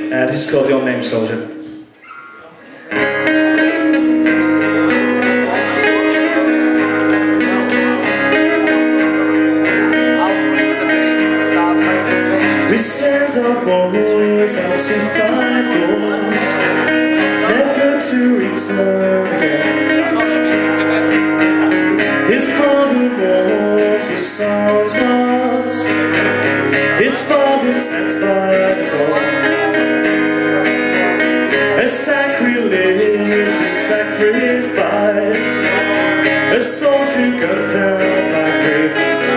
This is called The Unnamed Soldier. We sent our boys out to fight wars, never to return again. His mother was his son's lost, his father stands by the door. A sacrilege, a sacrifice, a soldier gunned down by grief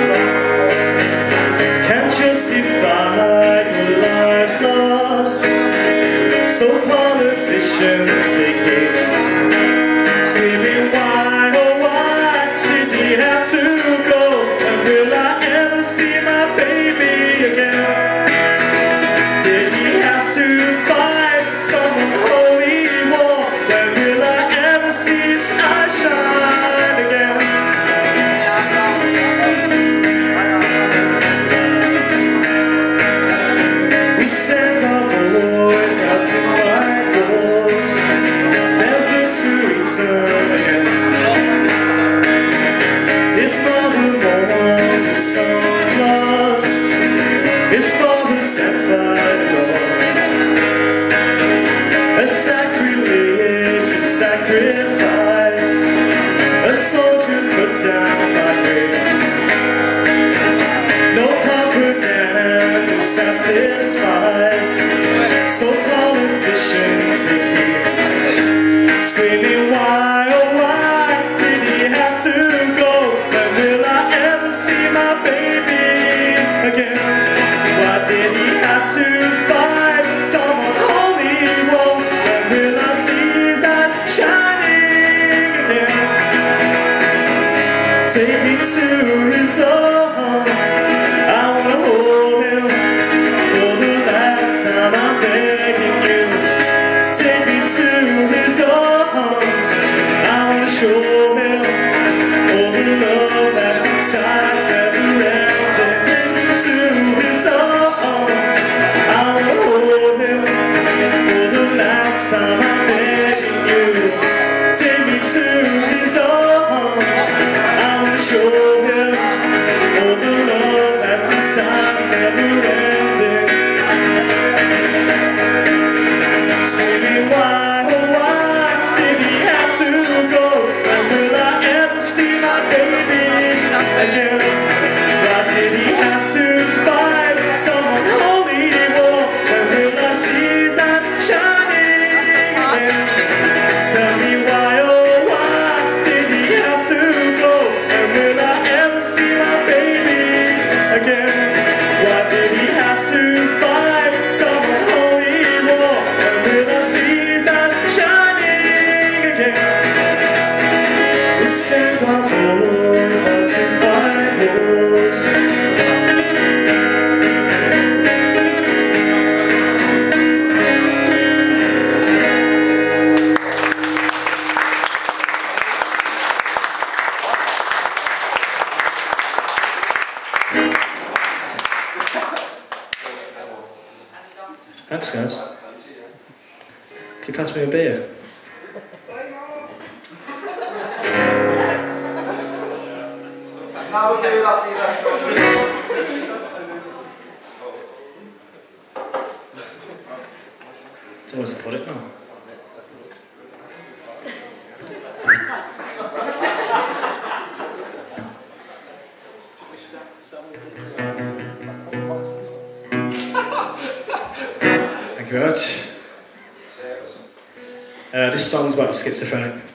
can't justify the lives lost, so politicians take heed. Screaming, why, oh why did he have to go? And will I ever see my baby again? Did he have to fight some unholy war? When will I ever see his eyes shine again? We sent our boys out to fight wars, never to return again. His mother mourns, his son lost, his father stands by the door. A sacrilege, a sacrifice, a soldier put down by grief. No propaganda satisfies, so politicians take heed. Screaming, why, oh why did he have to go? When will I ever see my baby again? Why did he have to fight some unholy war? When will I see his eyes shining again? Take me to his arms, I wanna hold him for the last time. I'm begging you. Take me to his arms, I wanna show him all the love that's inside, never ending. Take me to his arms, I wanna hold him for the last time. I'm begging you. Take me to his arms, I wanna show him all the love that's inside, never ending. Screaming, why, oh why did he have to go? When will I ever see my baby again? Why did he have to fight some unholy war? When will I see his eyes shining again? Tell me why, oh why did he have to go? When will I ever see my baby again? Why did he have to fight some unholy war? When will I see his eyes shining again? We sent our boys out to fight wars. Thanks, guys. Can you pass me a beer? Now we'll do that for you guys. Don't want to put it now. Thank you very much. This song's about schizophrenic.